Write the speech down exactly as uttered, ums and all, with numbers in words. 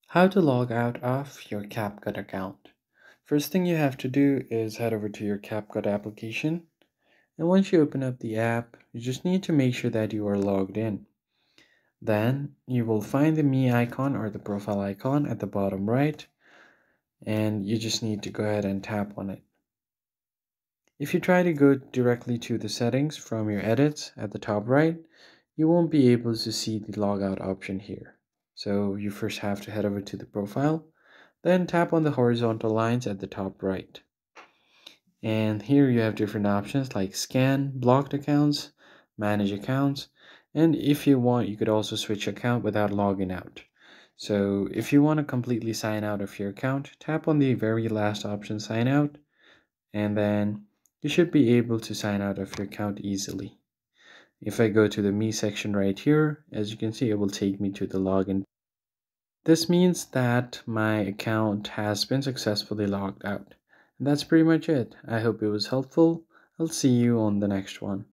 How to log out of your Capcut account. First thing you have to do is head over to your Capcut application. And once you open up the app, you just need to make sure that you are logged in. Then you will find the me icon or the profile icon at the bottom right, and you just need to go ahead and tap on it. If you try to go directly to the settings from your edits at the top right, you won't be able to see the logout option here. So you first have to head over to the profile, then tap on the horizontal lines at the top right. And here you have different options like scan, blocked accounts, manage accounts, and if you want, you could also switch account without logging out. So if you want to completely sign out of your account, tap on the very last option, sign out, and then you should be able to sign out of your account easily. If I go to the me section right here, as you can see, it will take me to the login. This means that my account has been successfully logged out. And that's pretty much it. I hope it was helpful. I'll see you on the next one.